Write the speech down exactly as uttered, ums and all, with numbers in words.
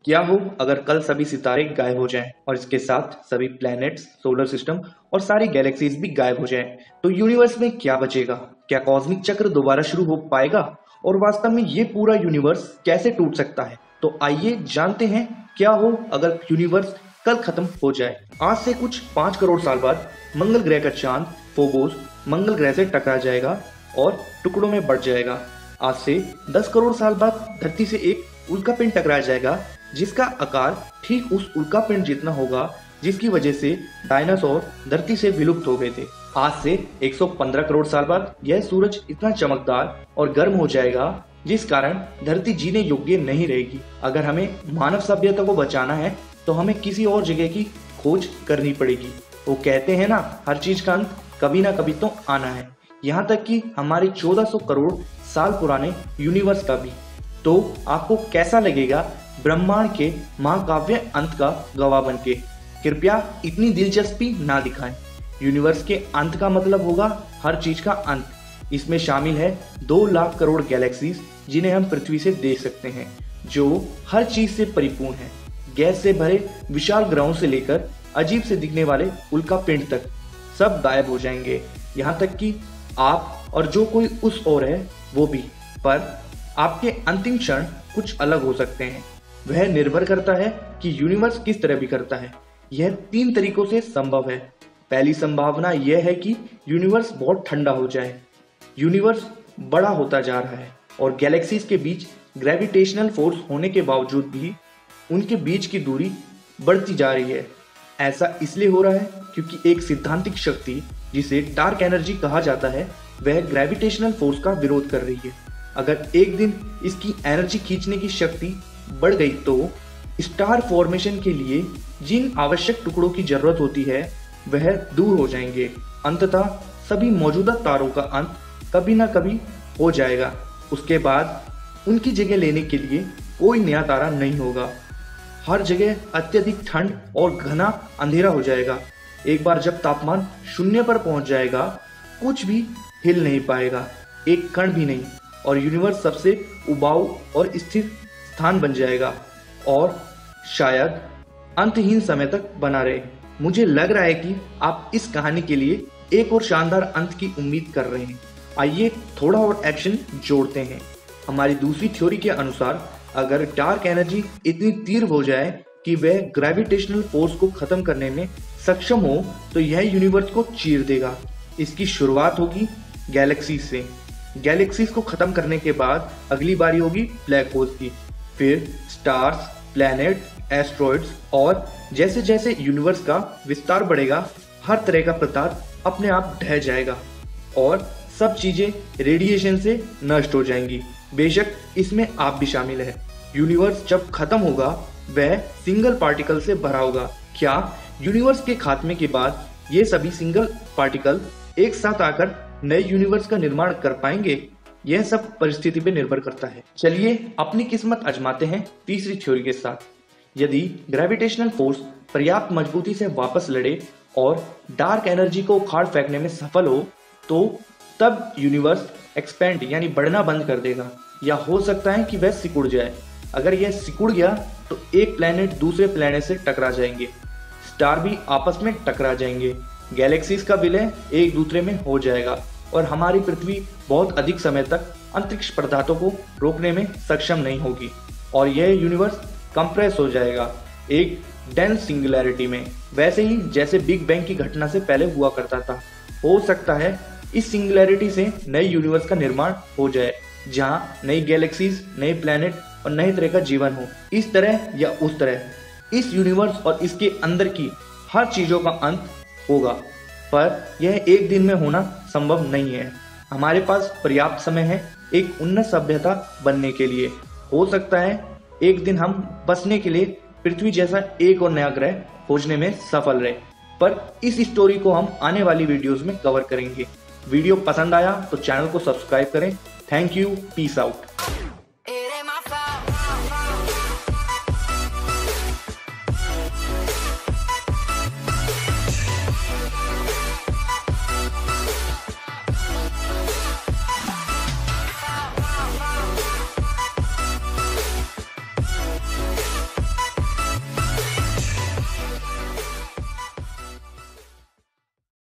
क्या हो अगर कल सभी सितारे गायब हो जाएं और इसके साथ सभी प्लैनेट्स, सोलर सिस्टम और सारी गैलेक्सीज भी गायब हो जाएं, तो यूनिवर्स में क्या बचेगा? क्या कॉस्मिक चक्र दोबारा शुरू हो पाएगा? और वास्तव में ये पूरा यूनिवर्स कैसे टूट सकता है? तो आइए जानते हैं क्या हो अगर यूनिवर्स कल खत्म हो जाए। आज से कुछ पाँच करोड़ साल बाद मंगल ग्रह का चांद फोबोस मंगल ग्रह से टकरा जाएगा और टुकड़ों में बढ़ जाएगा। आज से दस करोड़ साल बाद धरती से एक उल्कापिंड टकरा जाएगा जिसका आकार ठीक उस उल्कापिंड जितना होगा जिसकी वजह से डायनासोर धरती से विलुप्त हो गए थे। आज से एक सौ पंद्रह करोड़ साल बाद यह सूरज इतना चमकदार और गर्म हो जाएगा जिस कारण धरती जीने योग्य नहीं रहेगी। अगर हमें मानव सभ्यता को बचाना है तो हमें किसी और जगह की खोज करनी पड़ेगी। वो कहते हैं ना, हर चीज का अंत कभी ना कभी तो आना है। यहाँ तक कि हमारे चौदह सौ करोड़ साल पुराने यूनिवर्स का भी। तो आपको कैसा लगेगा ब्रह्मांड के महाकाव्य अंत का गवाह बनके? कृपया इतनी दिलचस्पी ना दिखाएं। यूनिवर्स के अंत का मतलब होगा हर चीज का अंत। इसमें शामिल है दो लाख करोड़ गैलेक्सीज जिन्हें हम पृथ्वी से देख सकते हैं, जो हर चीज से परिपूर्ण है। गैस से भरे विशाल ग्रहों से लेकर अजीब से दिखने वाले उल्कापिंड तक सब गायब हो जाएंगे। यहाँ तक कि आप और जो कोई उस ओर है वो भी। पर आपके अंतिम क्षण कुछ अलग हो सकते हैं। वह निर्भर करता है कि यूनिवर्स किस तरह बिखरता है। यह तीन तरीकों से संभव है। पहली संभावना यह है कि यूनिवर्स बहुत ठंडा हो जाए। यूनिवर्स बड़ा होता जा रहा है और गैलेक्सीज के बीच ग्रेविटेशनल फोर्स होने के बावजूद भी उनके बीच की दूरी बढ़ती जा रही है। ऐसा इसलिए हो रहा है क्योंकि एक सिद्धांतिक शक्ति जिसे डार्क एनर्जी कहा जाता है वह ग्रेविटेशनल फोर्स का विरोध कर रही है। अगर एक दिन इसकी एनर्जी खींचने की शक्ति बढ़ गई तो स्टार फॉर्मेशन के लिए जिन आवश्यक टुकड़ों की जरूरत होती है वह दूर हो जाएंगे। अंततः सभी मौजूदा तारों का अंत कभी ना कभी हो जाएगा। उसके बाद उनकी जगह लेने के लिए कोई नया तारा नहीं होगा। हर जगह अत्यधिक ठंड और घना अंधेरा हो जाएगा। एक बार जब तापमान शून्य पर पहुंच जाएगा, कुछ भी हिल नहीं पाएगा, एक कण भी नहीं, और यूनिवर्स सबसे उबाऊ और स्थिर स्थान बन जाएगा और शायद अंतहीन समय तक बना रहे। मुझे लग रहा है कि आप इस कहानी के लिए एक और शानदार अंत की उम्मीद कर रहे हैं। आइए थोड़ा और एक्शन जोड़ते हैं। हमारी दूसरी थ्योरी के अनुसार अगर डार्क एनर्जी इतनी तीव्र हो जाए कि वह ग्रेविटेशनल फोर्स को खत्म करने में सक्षम हो तो यह यूनिवर्स को चीर देगा। इसकी शुरुआत होगी गैलेक्सीज से। गैलेक्सीज को खत्म करने के बाद अगली बारी होगी ब्लैक होल्स की, फिर स्टार्स, प्लैनेट, एस्ट्रॉइड्स, और जैसे जैसे यूनिवर्स का विस्तार बढ़ेगा हर तरह का पदार्थ अपने आप ढह जाएगा और सब चीजें रेडिएशन से नष्ट हो जाएंगी। बेशक इसमें आप भी शामिल है। यूनिवर्स जब खत्म होगा वह सिंगल पार्टिकल से भरा होगा। क्या यूनिवर्स के खात्मे के बाद ये सभी सिंगल पार्टिकल एक साथ आकर नए यूनिवर्स का निर्माण कर पाएंगे? यह सब परिस्थिति पे निर्भर करता है। चलिए अपनी किस्मत आजमाते हैं तीसरी थ्योरी के साथ। यदि ग्रेविटेशनल फोर्स पर्याप्त मजबूती से वापस लड़े और डार्क एनर्जी को उखाड़ फेंकने में सफल हो तो तब यूनिवर्स एक्सपेंड यानी बढ़ना बंद कर देगा, या हो सकता है कि वह सिकुड़ जाए। अगर यह सिकुड़ गया तो एक प्लेनेट दूसरे प्लेनेट से टकरा जाएंगे, स्टार भी आपस में टकरा जाएंगे, गैलेक्सीज का विलय एक दूसरे में हो जाएगा और हमारी पृथ्वी बहुत अधिक समय तक अंतरिक्ष पदार्थों को रोकने में सक्षम नहीं होगी और यह यूनिवर्स कंप्रेस हो जाएगा एक डेंस सिंगुलैरिटी में, वैसे ही जैसे बिग बैंग की घटना से पहले हुआ करता था। हो सकता है इस सिंगुलैरिटी से नए यूनिवर्स का निर्माण हो जाए जहां नई गैलेक्सीज, नए प्लैनेट और नए तरह का जीवन हो। इस तरह या उस तरह इस यूनिवर्स और इसके अंदर की हर चीजों का अंत होगा, पर यह एक दिन में होना संभव नहीं है। हमारे पास पर्याप्त समय है एक उन्नत सभ्यता बनने के लिए। हो सकता है एक दिन हम बसने के लिए पृथ्वी जैसा एक और नया ग्रह खोजने में सफल रहे, पर इस स्टोरी को हम आने वाली वीडियोस में कवर करेंगे। वीडियो पसंद आया तो चैनल को सब्सक्राइब करें। Thank you, peace out.